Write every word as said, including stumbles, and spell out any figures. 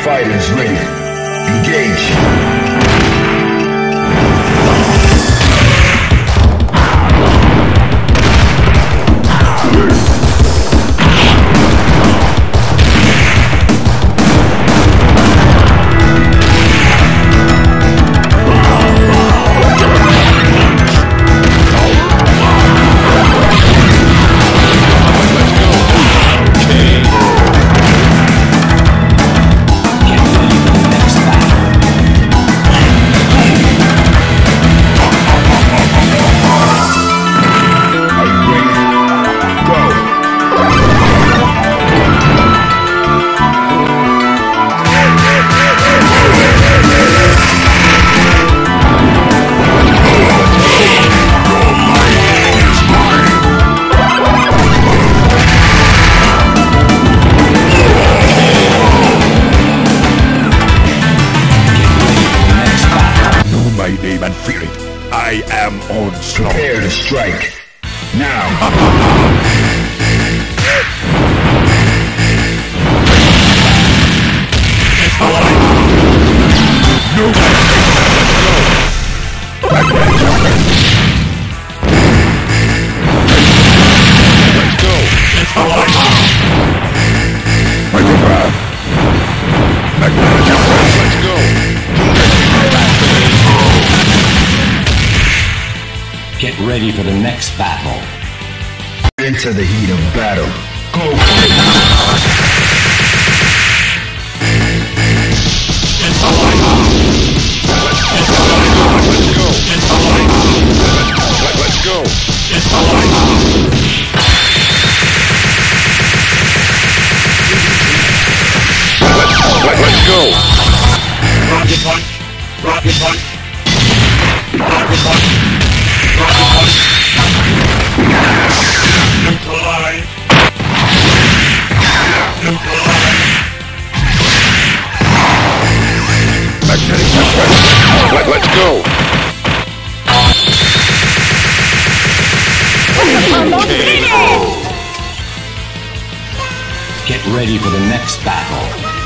Fighters ready. Engage. And fear it. I am Onslaught. Prepare to strike. Now. No. Let's go. Let's go. Let's go. Get ready for the next battle. Into the heat of battle. Go! Let's go! Let's go! Let's go! Rocket punch! Rocket punch! Rocket punch! Rocket punch! Neutralize! Neutralize! Magnetic weapon! Let, let's go! Get ready for the next battle.